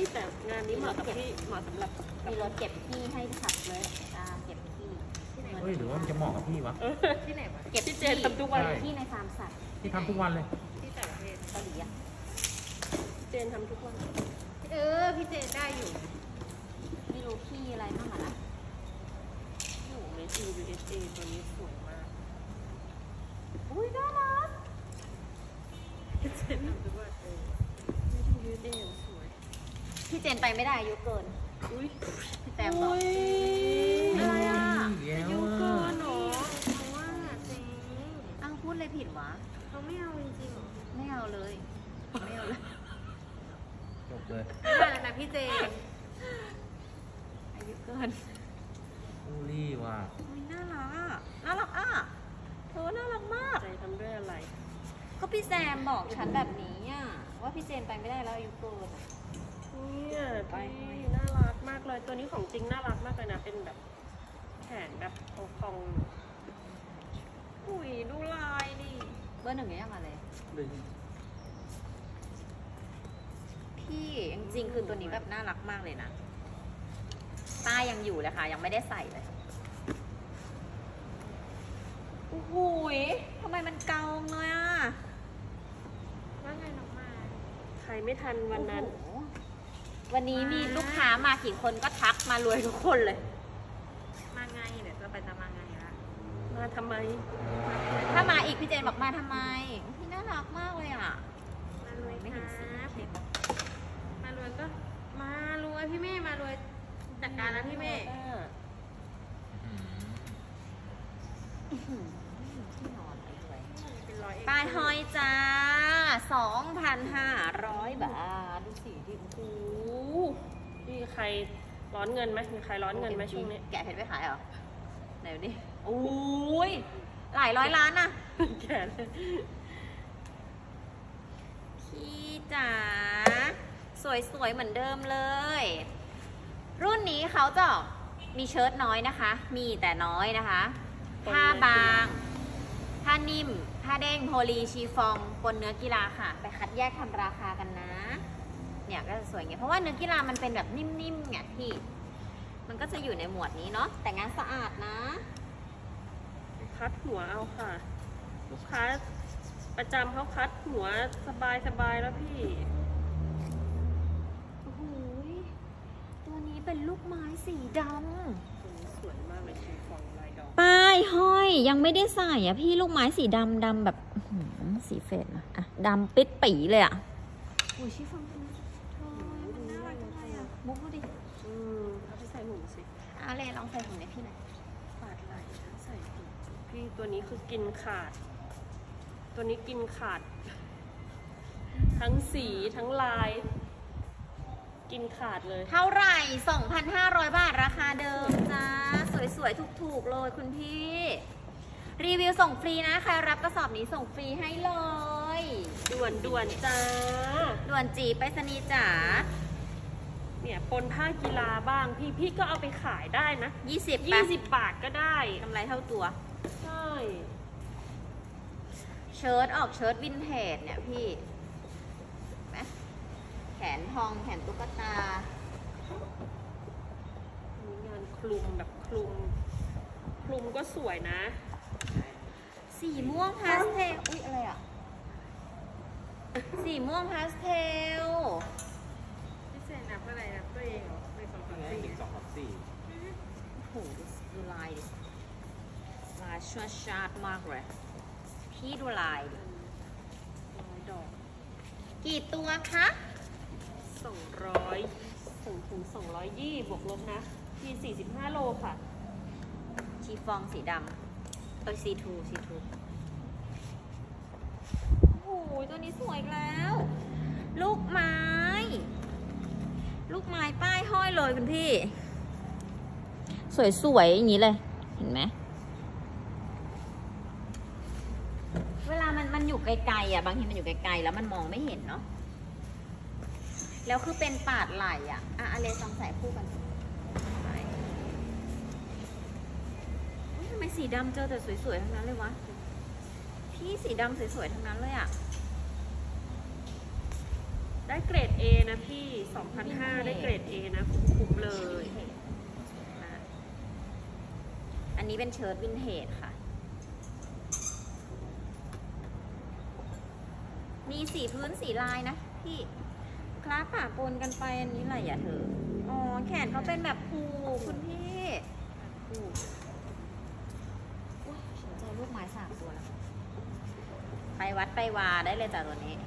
แต่งานนี้เหมาะกับพี่เหมาะสำหรับมีรถเก็บที่ให้ขับเลยเก็บที่เฮ้ยหรือว่ามันจะเหมาะกับพี่วะที่ไหนวะเก็บที่เจนทำทุกวันที่ในฟาร์มสัตว์ที่ทำทุกวันเลยที่ต่างประเทศเกาหลีอ่ะเจนทำทุกวันพี่เจนได้อยู่ไม่รู้พี่อะไรบ้างนะโอ้โหเมจิ USA ตัวนี้สวยมากอุ้ยน่ารักเจนทำทุกวันเมจิ USA สวยพี่เจนไปไม่ได้อายุเกินอุ้ยพี่แต้มบอกอะไรอ่ะอายุเกินหรอเพราะว่าเจ๊พูดเลยผิดวะเขาไม่เอาจริงๆหรอไม่เอาเลยไม่เอาเลยจบเลยไม่ได้นะพี่เจนอายุเกินอูรี่ว่ะน่ารักน่ารักเธอน่ารักมากใจทำด้วยอะไรก็พี่แซมบอกฉันแบบนี้ว่าพี่เจนไปไม่ได้แล้วอายุเกินเนี่ยพี่น่ารักมากเลยตัวนี้ของจริงน่ารักมากเลยนะเป็นแบบแขนแบบพองอุ้ยดูลายดิเบอร์ 1ยังมาเลยพี่จริงๆคือตัวนี้แบบน่ารักมากเลยนะป้ายังอยู่เลยค่ะยังไม่ได้ใส่เลยโอ้โหทำไมมันเกาเลยว่าไงน้องมาใครไม่ทันวันนั้นวันนี้มีลูกค้ามากี่คนก็ทักมารวยทุกคนเลยมาไงเดี๋ยวจะไปจะมาไงล่ะมาทำไมถ้ามาอีกพี่เจนบอกมาทำไมพี่น่ารักมากเลยมารวยไม่เห็นสิมารวยก็มารวยพี่เม่มารวยจัดการแล้วพี่เม่ป้ายห้อยจ้า 2,500 บาทดูสิที่โอ้โหนี่ใครร้อนเงินไหมมีใครร้อนเงินไหมช่วงนี้แกะเพชรไปขายเหรอไหนดิโอ้ยหลายร้อยล้านนะแกะเลยพี่จ๋าสวยๆเหมือนเดิมเลยรุ่นนี้เขาจะมีเชิ้ตน้อยนะคะมีแต่น้อยนะคะผ้าบางผ้านิ่มผ้าเด้งโพลีชีฟองปนเนื้อกีฬาค่ะไปคัดแยกทำราคากันนะเนี่ยก็จะสวยไงเพราะว่าเนื้อกีฬามันเป็นแบบนิ่มๆไงพี่มันก็จะอยู่ในหมวดนี้เนาะแต่งานสะอาดนะคัดหัวเอาค่ะลูกค้าประจำเขาคัดหัวสบายแล้วพี่โอ้โหตัวนี้เป็นลูกไม้สีดำตัวนี้สวยมากเลยชีฟองลายดอกป้ายห้อยยังไม่ได้ใส่พี่ลูกไม้สีดำแบบสีเฟดนะดำปิดปีเลยโอ้ยชีฟองมันน่ารักจังเลยมุกดูดิเอาไปใส่หุ่นสิเอาเลยลองใส่หุ่นให้พี่หน่อยปาดไหล่ใส่หุ่นพี่ตัวนี้คือกินขาดตัวนี้กินขาดทั้งสีทั้งลายกินขาดเลยเท่าไหร่ 2,500 บาทราคาเดิมจ้าสวยๆถูกๆเลยคุณพี่รีวิวส่งฟรีนะใครรับกระสอบนี้ส่งฟรีให้เลยด่วนจ้าด่วนจีไปรษณีย์จ๋าเนี่ยปนผ้ากีฬาบ้างพี่ก็เอาไปขายได้นะ20 บาทก็ได้กำไรเท่าตัวใช่เชิ้ตออกเชิ้ตวินเทจเนี่ยพี่ไหมแขนทองแขนตุ๊กตามีงานคลุมแบบคลุมก็สวยนะสีม่วงพาสเทลอุ๊ยอะไรอ่ะสีม่วงพาสเทลพี่เจนนับอะไรนับตัวเองเหรอไป2 3 4 โอ้โหดูลายดิลายชาร์ดมากเลยพี่ดูลายดอกกี่ตัวคะ 200ถึง220บวกลบนะที่45 โลค่ะชีฟองสีดำC2 โอ้โหตัวนี้สวยแล้วลูกไม้ป้ายห้อยเลยคุณพี่สวยๆอย่างนี้เลยเห็นไหมเวลามันอยู่ไกลๆบางทีมันอยู่ไกลๆแล้วมันมองไม่เห็นเนาะแล้วคือเป็นปาดไหล่อะไรลองใส่คู่กันทำไมสีดำเจอแต่สวยๆทั้งนั้นเลยวะพี่สีดำสวยๆทั้งนั้นเลยได้เกรด A นะพี่ 2,500 ได้เกรด A นะคุ้มๆเลยอันนี้เป็นเชิ้ตวินเทจค่ะ มีสีพื้นสีลายนะพี่คล้าป่าปนกันไปอันนี้อะไรอ่ะเธอ อ๋อ แขนเขาเป็นแบบผูกคุณพี่ผูกอุ๊ยฉันเจอลูกไม้3 ตัวแล้ว ไปวัดไปวาได้เลยจ้ะตัวนี้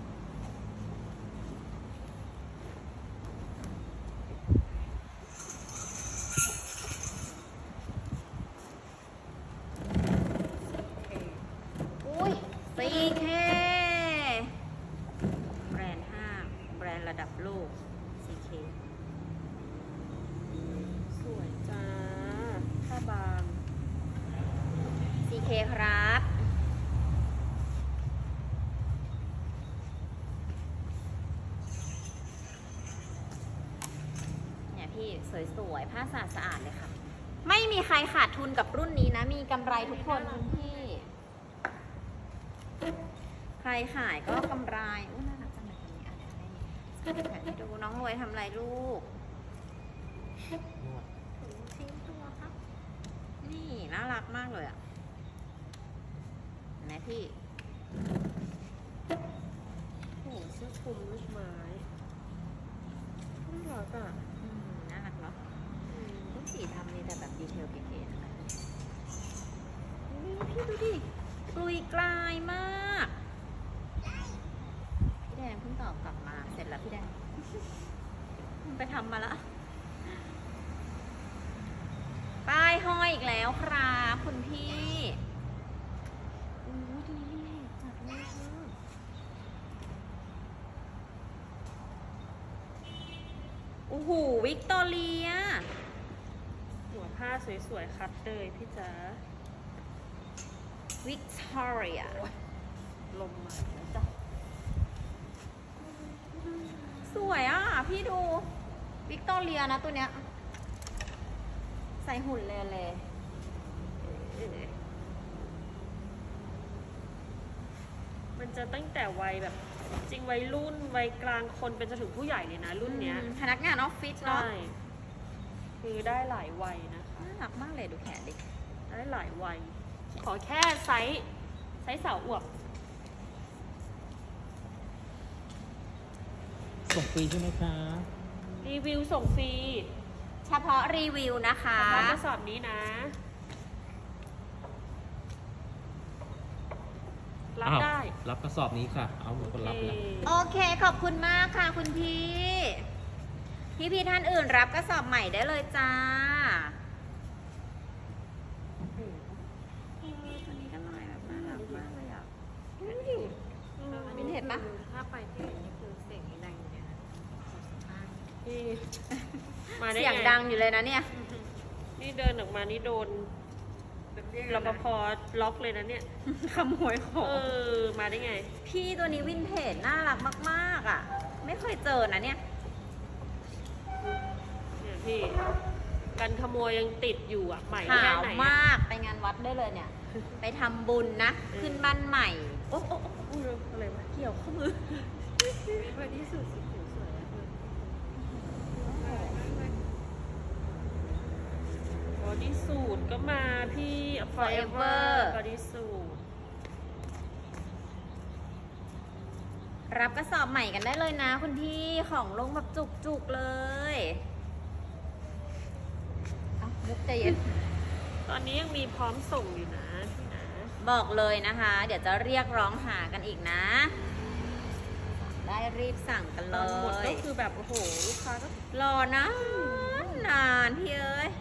อุ้ย 4K แบรนด์ห้างแบรนด์ระดับโลก 4K สวยจ้าผ้าบาง 4K ครับ เนี่ยพี่สวยๆ ผ้าสะอาดๆเลยค่ะ ไม่มีใครขาดทุนกับรุ่นนี้นะ มีกำไรทุกคนคุณพี่ ใครขายก็กำไรอุ้ยน่ารักจังเลยคนนี้อ่ะให้ดูน้องรวยทำอะไรลูกนวดทิ้งตัวครับ นี่น่ารักมากเลยอ่ะเห็นไหมพี่โอ้โหเสื้อคลุมลูกไม้น่ารักอ่ะน่ารักเนาะลูกสีทำนี่แต่แบบดีเทลเก๋ๆทั้งนั้นนี่พี่ดูดิกลุยกลายมาก พี่แดงเพิ่งตอบกลับมา เสร็จแล้วพี่แดง ไปทำมาละป้ายห้อยอีกแล้วครับคุณพี่โอ้ยตัวนี้นี่จัดเลยเธอโอ้โหวิกตอเรียหัวผ้าสวยๆคัดเลยพี่จ๋าวิกตอเรียลมมาแล้วจ้ะสวยอ่ะ พี่ดูวิกตอเรียนะตัวเนี้ย ใส่หุ่นเลยมันจะตั้งแต่วัยแบบ จริงวัยรุ่นวัยกลางคนเป็นจนถึงผู้ใหญ่เลยนะรุ่นเนี้ยพนักงานออฟฟิศเนาะใช่ คือได้หลายวัยนะคะน่ารักมากเลยดูแขนดิได้หลายวัย ขอแค่ไซส์สาวอวบส่งฟรีใช่ไหมคะรีวิวส่งฟรีเฉพาะรีวิวนะคะเฉพาะกระสอบนี้นะ รับได้รับกระสอบนี้ค่ะ เอาหมดคนรับแล้วโอเคขอบคุณมากค่ะคุณพี่ พี่ท่านอื่นรับกระสอบใหม่ได้เลยจ้าตัวนี้ก็ลายแบบน่ารักมากเลยอ่ะวินเทจปะถ้าไปที่ไหนนี่คือเสียงนี่ดังอย่างเงี้ยนะนี่มาได้เสียงไงดังอยู่เลยนะเนี่ยนี่เดินออกมานี่โดนรปภล็อกเลยนะเนี่ยขโมยของมาได้ไงพี่ตัวนี้วินเทจน่ารักมากๆอ่ะ ไม่เคยเจอนะเนี่ยเนี่ยพี่ กันขโมยยังติดอยู่อ่ะ ใหม่ขาแค่วไหนมากไปงานวัดได้เลยเนี่ย ไปทำบุญนะ ขึ้นบ้านใหม่โอ้โอ้โอ้อะไรวะเกี่ยวข้อมือเบอร์ที่สุดสีผิวสวยอะเธอบอดี้สูทก็มาพี่ Forever บอดี้สูทรับกระสอบใหม่กันได้เลยนะคุณพี่ของลงแบบจุกๆเลยเอามุกใจเย็นตอนนี้ยังมีพร้อมส่งอยู่นะพี่นะบอกเลยนะคะ เดี๋ยวจะเรียกร้องหากันอีกนะ ได้รีบสั่งกันเลตอนหมดยก็คือแบบ โอ้โห ลูกค้าก็รอนะนานพี่เอ้ย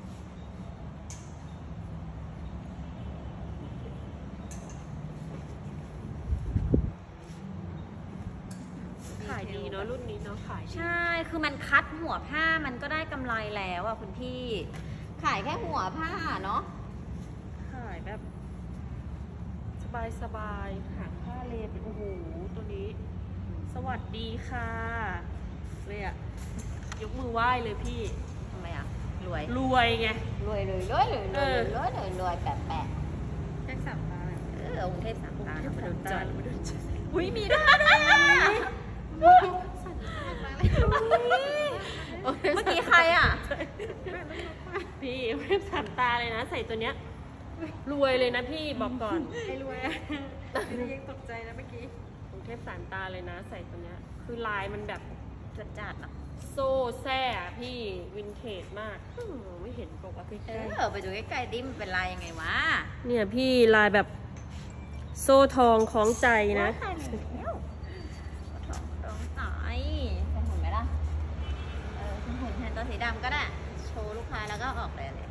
ขายดีเนาะรุ่นนี้เนาะขายดีใช่ คือมันคัดหัวผ้ามันก็ได้กำไรแล้วอ่ะคุณพี่ ขายแค่หัวผ้าเนาะขายแบบ สบายๆหางผ้าเลเป็นโอ้โห ตัวนี้ สวัสดีค่ะเลยอะยกมือไหว้เลยพี่ทำไมอ่ะ รวยรวยไงรวยแปะแค่สับตาองค์เทพสามตาเนอะมาโดนใจมาโดนใจอุ้ยมีได้ด้วยอะสั่นมากเลยเมื่อกี้ใครอ่ะพี่ไม่สั่นตาเลยนะ ใส่ตัวเนี้ยรวยเลยนะพี่บอกก่อนไอ้รวยอะยังตกใจนะเมื่อกี้กรุงเทพสารตาเลยนะ ใส่ตัวเนี้ย คือลายมันแบบจัดๆอ่ะโซ่แซ่อะพี่วินเทจมากไม่เห็นปกติไปดูใกล้ๆดิมันเป็นลายยังไงวะเนี่ยพี่ลายแบบโซ่ทองคล้องใจนะตายแล้วร้องตายเป็นหุ่นไหมล่ะเป็นหุ่นแทนตัวสีดำก็ได้ โชว์ลูกค้าแล้วก็ออกเลยเลย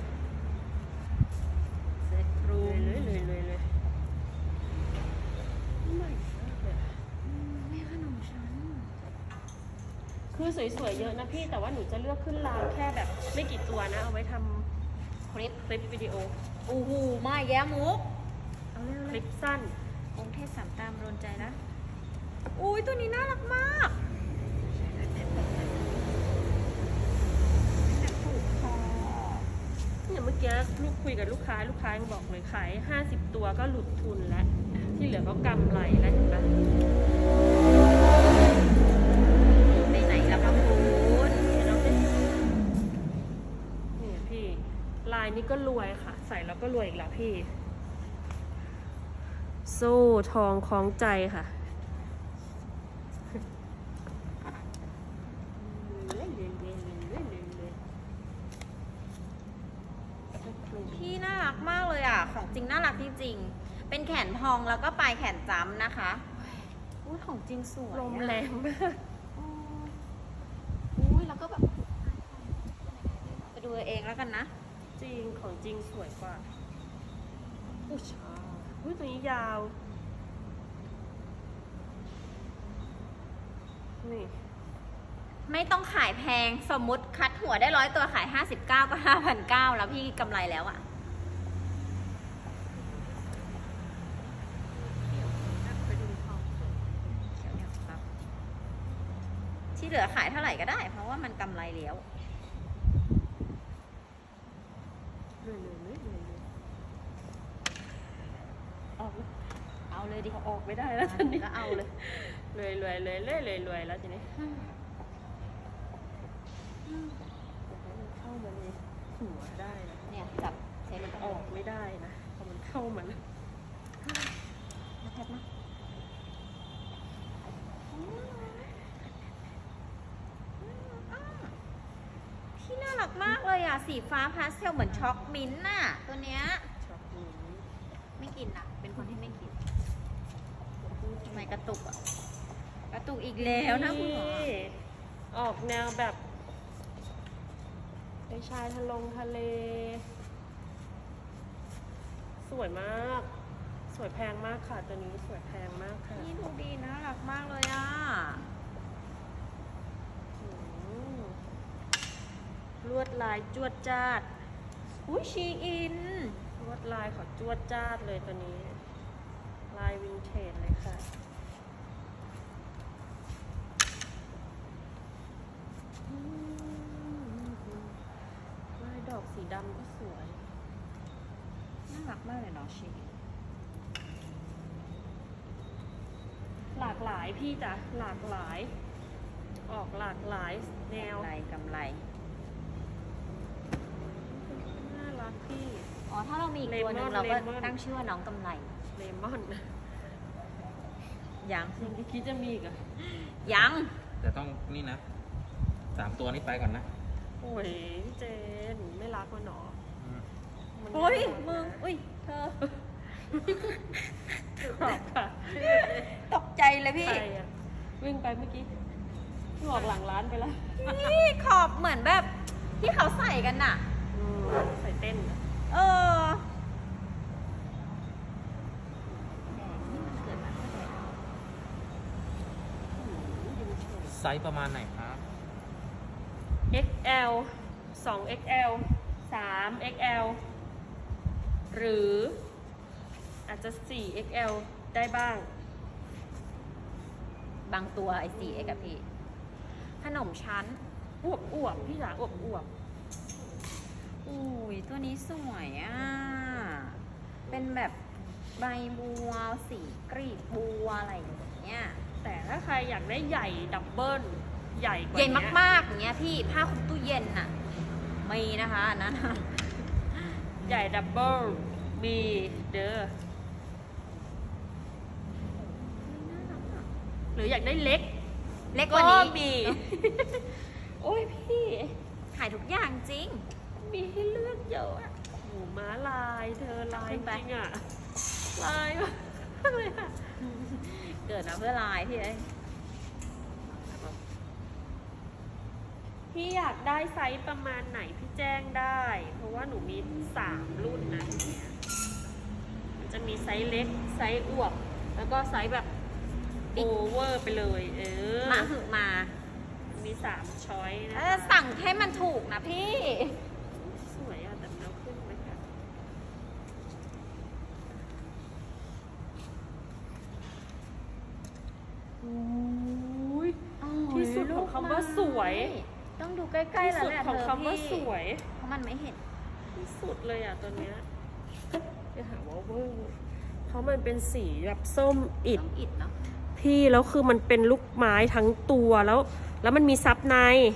เซ็ตครูเลยใหม่มากเลยแม่ขนมฉันคือสวยๆเยอะนะพี่แต่ว่าหนูจะเลือกขึ้นรางแค่แบบไม่กี่ตัวนะ เอาไว้ทำคลิปวิดีโอโอ้โหมาแย้มุกเอาเร็วคลิปสั้นองค์เทพสามตามโดนใจนะอุ้ยตัวนี้น่ารักมากเนี่ยเมื่อกี้ลูกคุยกับลูกค้ายังบอกเลยขาย50 ตัวก็หลุดทุนแล้ว ที่เหลือก็กำไรแล้วเห็นปะไปไหนแล้วคะคุณเห็นเอาสิเนี่ยพี่ลายนี้ก็รวยค่ะ ใส่แล้วก็รวยอีกแล้วพี่ โซ่ทองคล้องใจค่ะพี่น่ารักมากเลยอ่ะ ของจริงน่ารักจริงๆ เป็นแขนทองแล้วก็ปลายแขนจ้ำนะคะอุ้ยของจริงสวยลมแรงมากอุ้ยแล้วก็แบบไปดูเองแล้วกันนะจริงของจริงสวยกว่าอุ้ยชาอุ้ยตัวนี้ยาว นี่ไม่ต้องขายแพงสมมุติคัดหัวได้100 ตัวขาย 59 ก็ 5,900 แล้วพี่กำไรแล้วอ่ะไปดูทองที่เหลือขายเท่าไหร่ก็ได้ เพราะว่ามันกำไรแล้วเลยออกเอาเลยดิออกไม่ได้แล้วตอนนี้ก็เอาเลยรวยแล้วทีนี้เข้ามาในหัวได้นะเนี่ยจับใช้เลยออกไม่ได้นะพอมันเข้ามาแล้วมาแทบนะที่น่ารักมากเลยอ่ะ สีฟ้าพาสเทลเหมือนช็อกมิ้นท์น่ะ ตัวเนี้ยช็อกนี้ไม่กินนะเป็นคนที่ไม่กินทำไมกระตุกอ่ะ กระตุกอีกแล้วนะคุณหมอออกแนวแบบไปชายทะเล สวยมาก สวยแพงมากค่ะตัวนี้สวยแพงมากค่ะนี่ดูดีน่ารักมากเลยอ่ะอืมลวดลายจวดจ้าดอุ้ยชีอินลวดลายขอจวดจ้าดเลยตัวนี้ ลายวินเทจเลยค่ะลายดอกสีดำก็สวยน่ารักมากเลยเนาะชีอินหลากหลายพี่จ้ะหลากหลาย ออกหลากหลายแนวกำไรน่ารักพี่อ๋อ ถ้าเรามีอีกตัวหนึงเลมอนเราก็เลมอนตั้งชื่อว่าน้องกำไรเลมอนยังยังคิดจะมีอีกเหรอ่ะยังแต่ต้องนี่นะ3 ตัวนี้ไปก่อนนะโอ้ยพี่เจนไม่รักมันหรออืมมันอุ้ยมึง อุ้ย เธอขอบค่ะตกใจเลยพี่ใครอ่ะวิ่งไปเมื่อกี้ที่ออกหลังร้านไปแล้วนี่ขอบเหมือนแบบที่เขาใส่กันน่ะใส่เต้นอะเออแดงนี่มันเกิดมาเพื่อแดงไซส์ประมาณไหนครับ XL 2XL 3XL หรืออาจจะ 4XL ได้บ้างบางตัวไอซีเอกอะพี่ ขนมชั้นอวบพี่จ๋าอวบอุ้ยตัวนี้สวยอ่ะ เป็นแบบใบบัวสีกรีบบัวอะไรอย่างเงี้ยแต่ถ้าใครอยากได้ใหญ่ดับเบิลใหญ่กว่าเย็นมากๆอย่างเงี้ยพี่ผ้าคลุมตู้เย็นน่ะมีนะคะอันนั้นใหญ่ดับเบิลมีเด้อหรืออยากได้เล็กเล็กกก็ว่านี้มี โอ้ยพี่ขายทุกอย่างจริงมีให้เลือกเยอะอะโอ้โหม้าลายเธอลายขึ้จนไปริงอะลายมากเลยอะเกิดมาเพื่อลายพี่เอ้ยพี่อยากได้ไซส์ประมาณไหนพี่แจ้งได้ เพราะว่าหนูมี3 รุ่นนะเนี่ยมันจะมีไซส์เล็กไซส์อวบแล้วก็ไซส์แบบโอเวอร์ไปเลยมาหึมามี3ช้อยนะสั่งให้มันถูกนะพี่สวยอะแต่เราขึ้นไหมคะอุ้ย ที่สุดของคำว่าสวยต้องดูใกล้ๆแล้วที่สุดแหละของเธอคำว่าพี่สวยเพราะมันไม่เห็นที่สุดเลยอะตัวเนี้ยจะหาว่าเวอร์เพราะมันเป็นสีแบบส้มอิฐต้องอิดเนาะพี่แล้วคือมันเป็นลูกไม้ทั้งตัวแล้วมันมีซับใน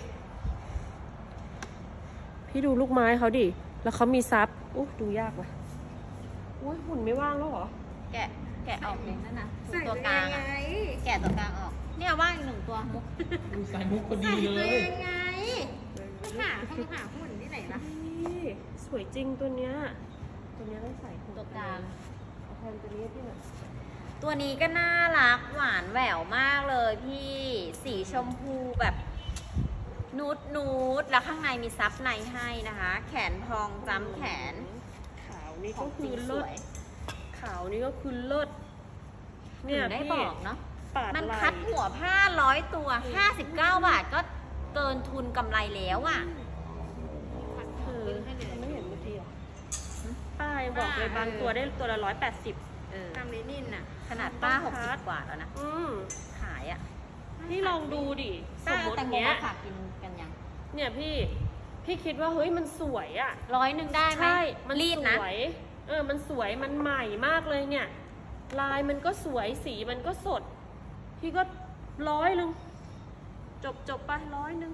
พี่ดูลูกไม้เขาดิ แล้วเขามีซับอู้ดูยากว่ะอุ้ยหุ่นไม่ว่างแล้วเหรอแกะออกเลยนั่นนะใส่ตัวกลางอะยังไงแกะตัวกลางออก เนี่ยว่างอีก1 ตัวมุกดูใส่มุกพอดีเลใส่ตัวย ยังไงไม่หาหุ่นที่ไหนล่ะนี่สวยจริงตัวเนี้ยตัวเนี้ยต้องใส่ตัวกลางเอาแทนตัวนี้พี่หน่อยตัวนี้ก็น่ารักหวานแหววมากเลยพี่ สีชมพูแบบนูดแล้วข้างในมีซับในให้นะคะ แขนพองจ้ำแขนขาวนี่ขอก็งจคืริงอสเลิวศยขาวนี่ก็คือเลิศเนี่ยถึงได้พี่บอกเนาะปาดมันลายคัดหัวผ้า100 ตัว 59 บาทก็เกินทุนกำไรแล้วอ่ะคือไม่เห็นเมื่อกี้หรอป้ายบอกเลยบางตัวได้ตัวละ180 เออทำลินินน่ะขนาดป้าต้องคัด 60 กว่าแล้วนะ ขายอ่ะพี่ลองดูดิสป้ามมติแตงโมเนี้ยมาฝากกินกันยังเนี่ยพี่คิดว่าเฮ้ยมันสวยอ่ะ 100ได้ไหมใช่มันรีดนะสวยมันสวยมันใหม่มากเลยเนี่ย ลายมันก็สวยสีมันก็สด พี่ก็100จบไป100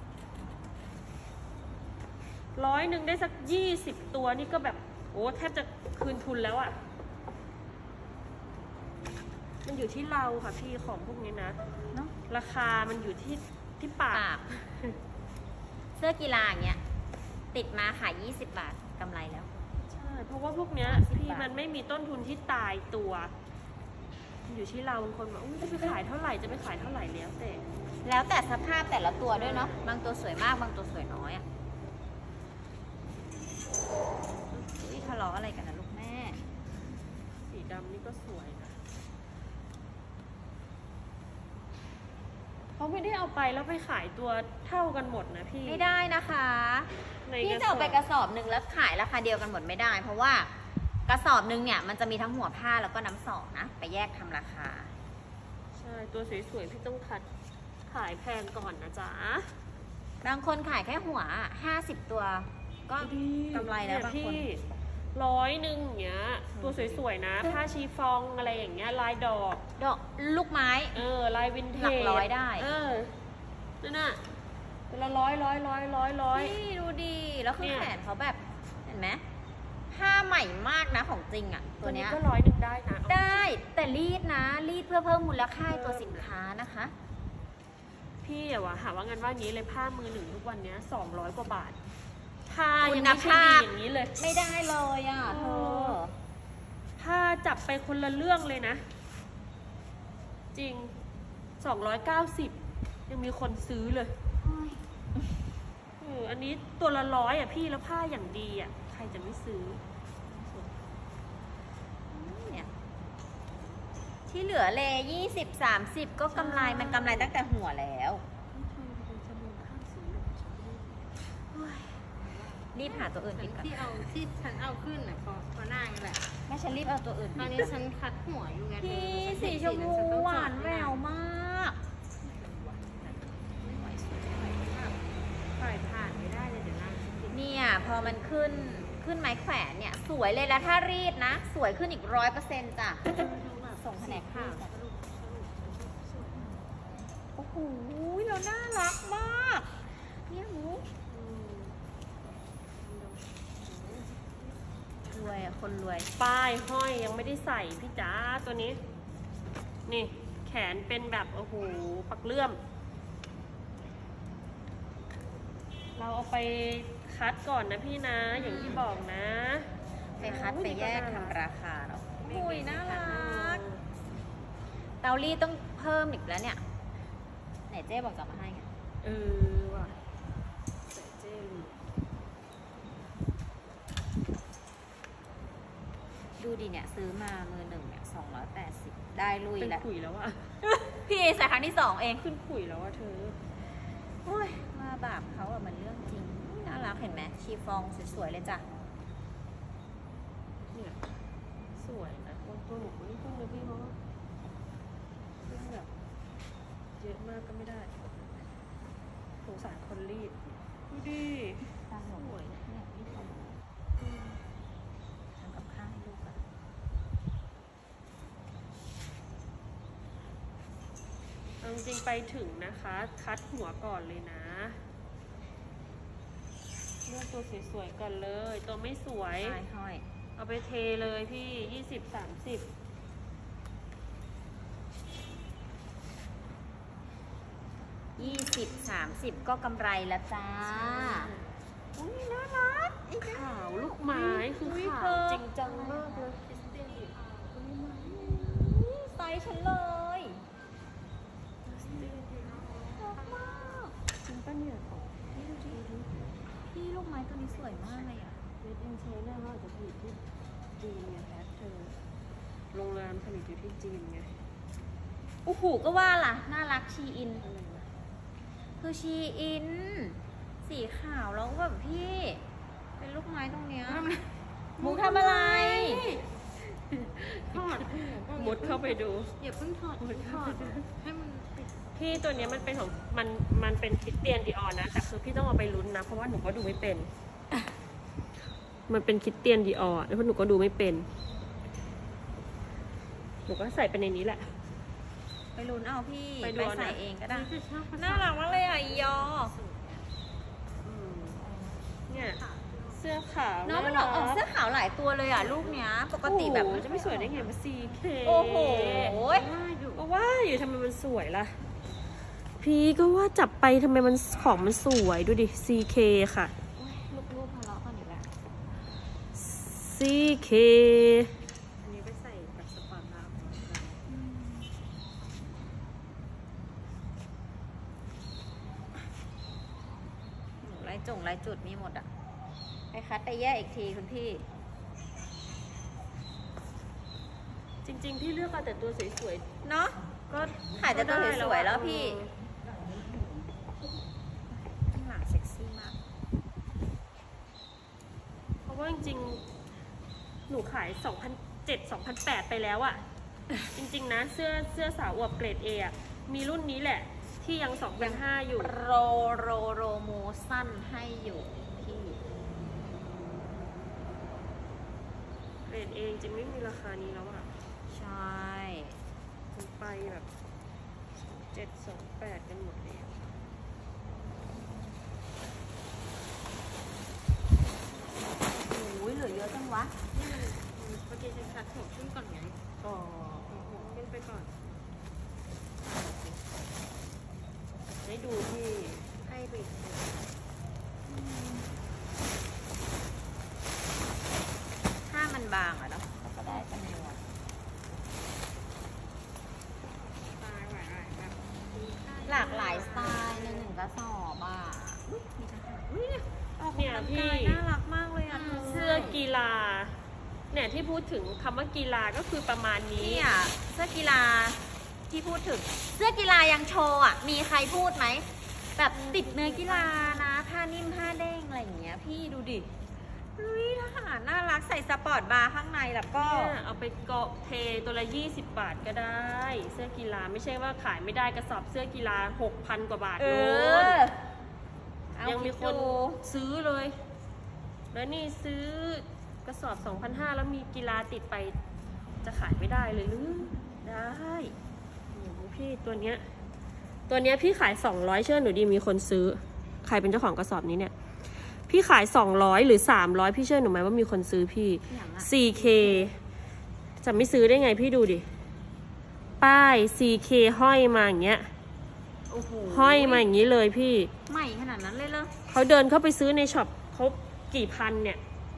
ได้สัก20 ตัวนี่ก็แบบโอ้แทบจะคืนทุนแล้วอ่ะ มันอยู่ที่เราค่ะพี่ของพวกนี้นะเนาะราคามันอยู่ที่ปาปาก ก เสื้อกีฬาอย่างเงี้ย ติดมาขาย20 บาทกำไรแล้วใช่ เพราะว่าพวกเนี้ย 10 พี่บาทมันไม่มีต้นทุนที่ตายตัว อยู่ที่เราบางคนบอกจะไปขายเท่าไหร่จะไปขายเท่าไหร่แล้วแต่แล้วแต่สภาพแต่ละตัวด้วยเนาะ บางตัวสวยมาก บางตัวสวยน้อยอ่ะอุ๊ยทะเลาะอะไรกันนะลูกแม่สีดำนี่ก็สวยนะเขาไม่ได้เอาไปแล้วไปขายตัวเท่ากันหมดนะพี่ไม่ได้นะคะในพี่จะเอาไปกระสอบหนึ่งแล้วขายราคาเดียวกันหมดไม่ได้ เพราะว่ากระสอบหนึ่งเนี่ยมันจะมีทั้งหัวผ้าแล้วก็น้ำสอกนะ ไปแยกทำราคาใช่ตัวสวยๆพี่ต้องคัดขายแพงก่อนนะจ๊ะบางคนขายแค่หัว50 ตัว ก็กำไรแล้วบางคนพี่100อย่างเงี้ย ตัวสวยๆนะ ผ้าชีฟองอะไรอย่างเงี้ยลายดอกดอกลูกไม้ลายวินเทจหลักร้อยได้นั่นน่ะตัวละร้อยนี่ดูดีแล้วคือเนี่ยแขนเขาแบบเห็นไหมผ้าใหม่มากนะของจริงอ่ะ ตัวเนี้ยก็100ได้นะได้แต่รีดนะ รีดเพื่อเพิ่มมูลค่าให้ตัวสินค้านะคะพี่อะวะหาว่างันว่างี้เลยผ้ามือหนึ่งทุกวันเนี้ย200 กว่าบาท ผ้าคุยังณไม่ใช่ภาดีพอย่างนี้เลยไม่ได้เลยอ่ะเธอผ้าจับไปคนละเรื่องเลยนะ จริง 290 ยังมีคนซื้อเลยอันนี้ตัวละ100อ่ะพี่แล้วผ้าอย่างดีอ่ะใครจะไม่ซื้อเนี่ยที่เหลือเลย20-30 ก็กำไรมันกำไรตั้งแต่หัวแล้ว รีบหาตัวอื่นอีกก่อนที่ฉันเอาขึ้นน่ะพอหน้านี่แหละแม่ฉันรีบเอาตัวอื่นตอนนี้ฉันคัดหัวอยู่ไงพี่เธอสีชมพูหวานแหววมากปล่อยผ่านไม่ได้เลยเดี๋ยวหน้าฉันติดเนี่ยพอมันขึ้นไม้แขวนเนี่ย สวยเลยแล้วถ้ารีดนะ สวยขึ้นอีก100%จ้ะ ส่งแผนกข่าวจ้ะโอ้ยเราน่ารักมากเนี่ยหมูรวยอะคนรวยป้ายห้อยยังไม่ได้ใส่พี่จ๋าตัวนี้ นี่ แขนเป็นแบบโอ้โหปักเลื่อม เราเอาไปคัดก่อนนะพี่นะ อย่างที่บอกนะไปคัดไปแยกทำราคาเนาะโอ้ยน่ารัก เตารีดต้องเพิ่มอีกแล้วเนี่ย ไหนเจ๊บอกจะมาให้ไงเออว่ะใส่เจลดูดิเนี่ยซื้อมามือหนึ่งเนี่ย280 ได้ลุยเป็นแล้วขุยแล้วอะพี่เอใส่ครั้งที่ 2 เองขึ้นขุยแล้วอะเธอโอ้ยมาบาปเขาอะมันเรื่องจริงอุ๊ยน่ารักเห็นไหมชีฟองสวยๆเลยจ้ะเนี่ยสวยนะตัวหนูนี่ขึ้นเลยพี่เพราะว่าขึ้นแบบเยอะมากก็ไม่ได้สงสารคนรีดดูดิตามหนูสวยเนี่ยพี่ทำกับข้าวให้ลูกอะเอาจริงๆไปถึงนะคะ คัดหัวก่อนเลยนะเลือกตัวสวยๆก่อนเลย ตัวไม่สวยใช่ห้อยเอาไปเทเลยพี่20-30 20-30 ก็กำไรแล้วจ้า อุ้ยน่ารักขาวลูกไม้คืออุ๊ยขาเธวอจริงจังมากเลยไซส์ฉันเลยรักมากจริงปะเนี่ยของนี่ดูดิพี่ลูกไม้ตัวนี้สวยมากเลยอ่ะเวดอินเชน่าว่าจะผลิตที่จีนไงแพทเธอโรงงานผลิตอยู่ที่จีนไงโอ้โหก็ว่าล่ะ น่ารักชีอินอะไรวะคือชีอิน สีขาวแล้วก็แบบพี่ เป็นลูกไม้ตรงเนี้ยมุกทำอะไรถอดหัวก่อนมุดเข้าไปดูอย่าเพิ่งถอดถอดให้มันติดพี่ตัวเนี้ยมันเป็นของมันเป็นคริสเตียนดิออนนะแต่คือพี่ต้องเอาไปลุ้นนะเพราะว่าหนูก็ดูไม่เป็น มันเป็นคริสเตียนดิออแล้วหนูก็ดูไม่เป็น หนูก็ใส่ไปในนี้แหละไปลุ้นเอาพี่ไปไปดูเอานะใส่เองก็ได้นี่จะชอบน่ารักมากเลยอ่ะอียอเนี่ยเสื้อขาวน้องมันออกเสื้อขาวหลายตัวเลยอ่ะลูกเนี้ย ปกติแบบโอ้โหจะไม่สวยได้ไงมา CK โอ้โหว่าอยู่ก็ว่าอยู่ทำไมมันสวยล่ะ พี่ก็ว่าจับไปทำไมมันของมันสวยดูดิ CK ค่ะลูกๆทะเลาะกันอีกแล้ว CK อันนี้ไปใส่แบบสปอร์ตมาลายจุดมีหมดอ่ะ ไปคัดไปแยกอีกทีคุณพี่จริงๆ พี่เลือกเอาแต่ตัวสวยเนาะๆ ก็ถ่ายแต่ตัวสวยๆก็ได้แล้วพี่ ข้างหลังเซ็กซี่มากเพราะว่าจริงๆ หนูขาย 2,700-2,800 ไปแล้วอะจริงๆ นะเสื้อสาวอวบเกรด A อะมีรุ่นนี้แหละ ที่ยัง 2,500 อยู่โรโมสั้นให้อยู่พี่เกรด A จริงๆไม่มีราคานี้แล้วอะใช่มันไปแบบ27-28 กันหมดเลยอะโอ้ยเหลือเยอะจังวะนี่มันเมื่อกี้ฉันคัดหัวขึ้นก่อนไงอ๋อขึ้นไปก่อน ให้ดูที่ให้ไปอีกถ้ามันบางอะเนาะก็ได้จำนวนตายไหวแบบหลากหลายสไตล์ในหนึ่งกระสอบอ่ะอุ๊ยมีทั้งอุ๊ยออกเนี่ยกำลังพี่กายน่ารักมากเลยอ่ะธเสื้อกีฬา เนี่ยที่พูดถึงคำว่ากีฬาก็คือประมาณนี้นี่อ่ะเสื้อกีฬาที่พูดถึง เสื้อกีฬายังโชว์อ่ะ มีใครพูดไหม แบบติดเนื้อกีฬานะผ้านิ่มผ้าเด้งอะไรอย่างเงี้ย พี่ดูดิอุ้ยทหารน่ารักใส่สปอร์ตบาร์ข้างในแล้วก็เนี่ยเอาไปเกาะเทตัวละ20 บาทก็ได้ เสื้อกีฬาไม่ใช่ว่าขายไม่ได้กระสอบเสื้อกีฬา 6,000 กว่าบาทเอโน้อน เอายังมีดคนดูซื้อเลย แล้วนี่ซื้อกระสอบ 2,500 แล้วมีกีฬาติดไปจะขายไม่ได้เลยหรือได้โอ้โหพี่ตัวเนี้ยตัวเนี้ยพี่ขาย200เชื่อหนูดีมีคนซื้อใครเป็นเจ้าของกระสอบนี้เนี่ยพี่ขาย200หรือ300พี่เชื่อหนูไหมว่ามีคนซื้อพี่อย่างอะ 4K จะไม่ซื้อได้ไงพี่ดูดิป้าย 4K ห้อยมาอย่างเงี้ยโอ้โหห้อยมาอย่างนี้เลยพี่ใหม่ขนาดนั้นเลยเหรอเขาเดินเข้าไปซื้อในช็อปเขากี่พันเนี่ย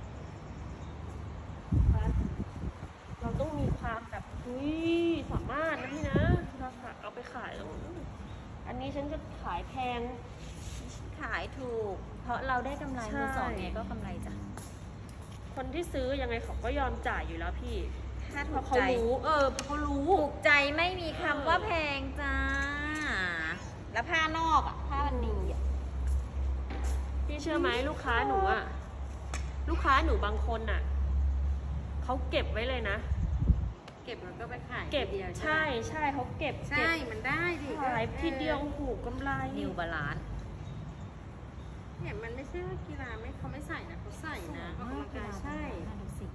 เราต้องมีความแบบอุ้ยสามารถนะพี่นะเราเอาไปขายแล้วอันนี้ฉันจะขายแพงขายถูก เพราะเราได้กำไรใช่มือสองไงก็กำไรจ้ะคนที่ซื้อยังไงเขาก็ยอมจ่ายอยู่แล้วพี่ถ้าเพถูราะกเขาใจรู้เพราะเขารู้ถูกใจไม่มีคำว่าแพงจ้า แล้วผ้านอกอ่ะ ผ้ามันดีอ่ะพี่เชื่อไหมลูกค้าหนูอะลูกค้าหนูบางคนอะเขาเก็บไว้เลยนะเก็บแล้วก็ไปขายเก็บทีเดียวใช่ใช่เขาเก็บใช่ มันได้ดิขายทีเดียวโอ้โหกำไรนิวบาลานซ์เนี่ยมันไม่ใช่ว่ากีฬาไม่เขาไม่ใส่นะเขาใส่นะออกกำลังกายใช่ดูสิ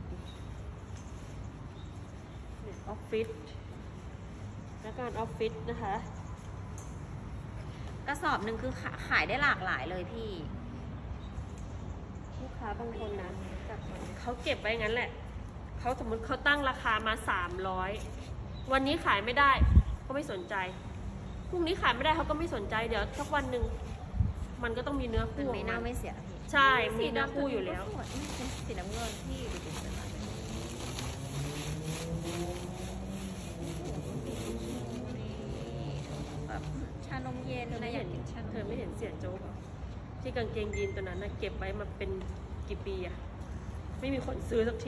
ออฟฟิศพนักงานออฟฟิศนะคะกระสอบหนึ่งคือขายได้หลากหลายเลยพี่ลูกค้าบางคนนะเขาเก็บไว้งั้นแหละเขาสมมติเขาตั้งราคามา300วันนี้ขายไม่ได้ก็ไม่สนใจพรุ่งนี้ขายไม่ได้เขาก็ไม่สนใจเดี๋ยวสักวันหนึ่งมันก็ต้องมีเนื้อมันคู่ไม่เน่าไม่เสียพี่ใช่มีเนื้อคู่อยู่แล้วสวยนี่เป็นสีน้ำเงินพี่ดูดิสวยมากแบบชานมเย็นเธอนะไม่อยาเห็กนกินชานมเธอไม่เห็นเสียโจ๊กเหรอที่กางเกงยีนตัวนั้นนะเก็บไว้มาเป็นกี่ปีอะไม่มีคนซื้อสักที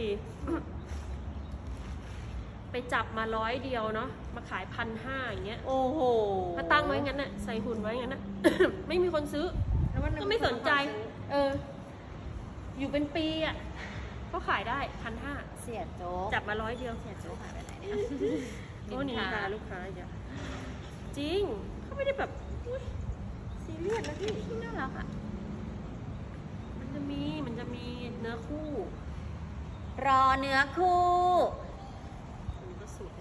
ไปจับมา100เดียวเนาะมาขาย1,500อย่างเงี้ยโอ้โหถ้าตั้งไว้งั้นน่ะใส่หุ่นไว้งั้นน่ะ ไม่มีคนซื้อแล้ววันหนึ่งก็ไม่สนใจ อยู่เป็นปีอ่ะก็ขายได้1,500 เสียโจ๊กจับมา100เดียวเสียโจ๊กหายไปไหนเนี่ยโอ้หนีพาลูกค้าอย่าจริงเขาไม่ได้แบบอุ๊ยซีเรียสนะพี่พี่น่ารักอ่ะมันจะมีเนื้อคู่รอเนื้อคู่มันก็สวย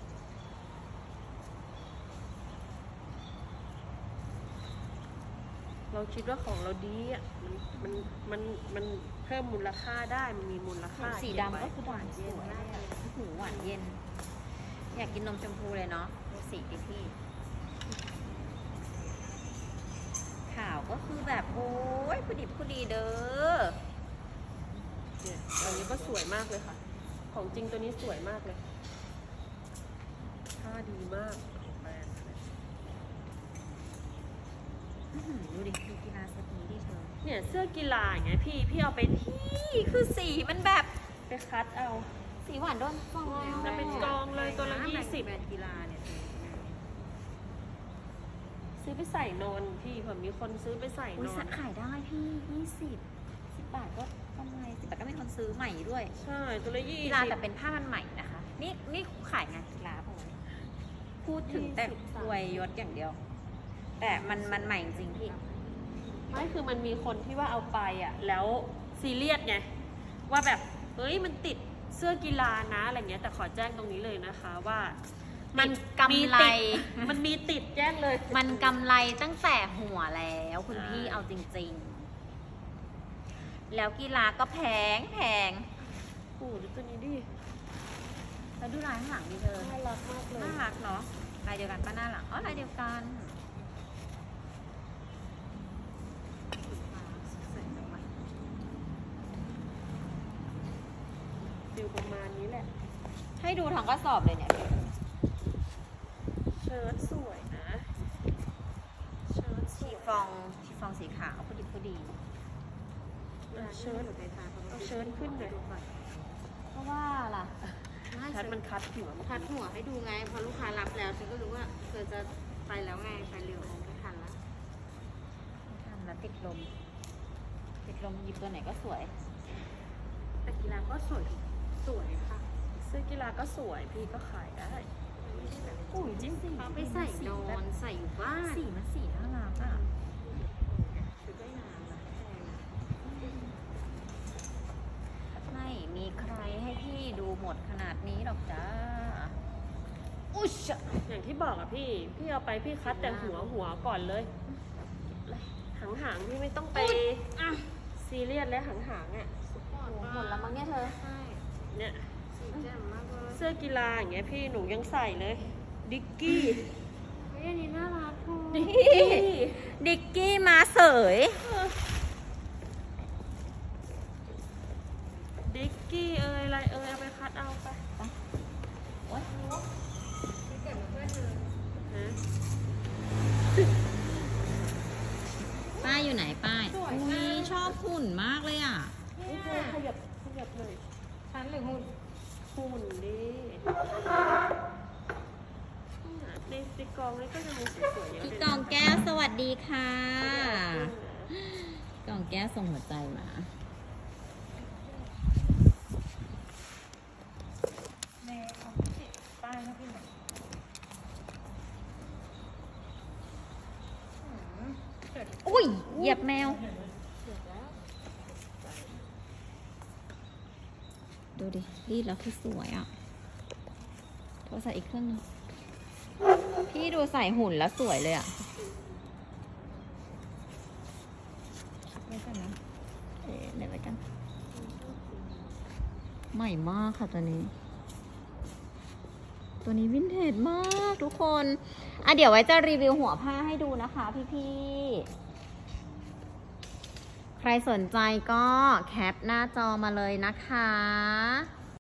เราคิดว่าของเราดีอ่ะมันเพิ่มมูลค่าได้มันมีมูลค่าสีดำก็คือหวานเย็นมากเลยหูหวานเย็น อยากกินนมชมพูเลยเนาะดูสีดิพี่ขาวก็คือแบบโอ้ยผู้ดิบผู้ดีเด้อเนี่ยอันนี้ก็สวยมากเลยค่ะ ของจริงตัวนี้สวยมากเลยผ้าดีมากของแบรนด์เลยดูดิดูกีฬาเซตนี้ดิเธอเนี่ยเสื้อกีฬาอย่างเงี้ยพี่เอาไปพี่คือสีมันแบบไปคัดเอาสีหวานโดนฟองจะเป็นกองเลยตัวละแบรน 20 ด์กีฬาเนี่ยซื้อไปใส่นอนพี่ผมมีคนซื้อไปใส่อุ้นยอสันกขายได้พี่10บาทก็กำไร10 บาทก็มีคนซื้อใหม่ด้วยใช่ตัวละ20 กีฬาแต่เป็นผ้ามันใหม่นะคะ นี่ขายงานกีฬาผมพูดถึงแต่อวยยศอย่างเดียว แต่มันใหม่จริงๆพี่ไม่คือมันมีคนที่ว่าเอาไปอ่ะแล้วซีเรียสไงว่าแบบเฮ้ยมันติดเสื้อกีฬานะอะไรเงี้ยแต่ขอแจ้งตรงนี้เลยนะคะว่า มันกำไรมันมีติดแจ้งเลยมันกำไรตั้งแต่หัวแล้วคุณพี่เอาจริงๆ แล้วกีฬาก็แพงโอ้ดูตัวนี้ดิแล้วดูลายข้างหลังดิเธอน่ารักมากเลยน่ารักเนาะลายเดียวกันป้าหน้าหลังอ๋อลายเดียวกันฟิลประมาณนี้แหละให้ดูทั้งกระสอบเลยเนี่ยเชิ้ตสวยนะเชิ้ตสชีวยฟองสีขาวพอดีพอดีเชิ้ตเอาเชิ้ตขึ้นเลยเพราะว่าล่ะแพทมันคัดหัวมันคัดหัวให้ดูไง พอลูกค้ารับแล้วฉันก็รู้ว่าเธอจะไปแล้วไง ไปเร็วไม่ทันละไม่ทันแล้วติดลมหยิบตัวไหนก็สวยแต่กีฬาก็สวยค่ะเสื้อกีฬาก็สวยพี่ก็ขายได้อุ้ยจริงเขาไปใส่นอนใส่อยู่บ้านสีมันสีน่ารักอ่ะชุดว่ายน้ำนะแพงนะไม่มีใครให้พี่ดูหมดขนาดนี้หรอกจ้าอุ้อุ๊ยอย่างที่บอกอะพี่เอาไปพี่คัดแต่หัวก่อนเลยหางพี่ไม่ต้องไปซีเรียสแล้วหางอะหมดแล้วมั้งเนี่ยเธอใช่เนี่ยสีแจ่มมากเลยเสื้อกีฬาอย่างเงี้ยพี่หนูยังใส่เลยดิกกี้เฮ้ยอันนี้น่ารักคุณดิกกี้มาเสยดิกกี้อะไรเอาไปคัดเอาไปที่เกิดมาเพื่อนเธอฮะป้ายอยู่ไหนป้ายอุ้ยชอบหุ่นมากเลยอ่ะนี่เธอขยับเลยฉันหรือหุ่นหุ่นดิในกองนี้ก็จะมีสวยๆเยอะพี่เลยกองแก้วสวัสดีค่ะกองแก้วส่งหัวใจมาป้ายนะพี่หน่อยอุ้ยเหยียบแมว ดูดิรีดแล้วคือสวยอ่ะโทรศัพท์อีกเครื่องนึงพี่ดูใส่หุ่นแล้วสวยเลยอ่ะไว้กันนะเดี๋ยวไว้กัน ใหม่มากค่ะตัวนี้ ตัวนี้วินเทจมากทุกคนอ่ะเดี๋ยวไว้จะรีวิวหัวผ้าให้ดูนะคะพี่ๆ ใครสนใจก็แคปหน้าจอมาเลยนะคะ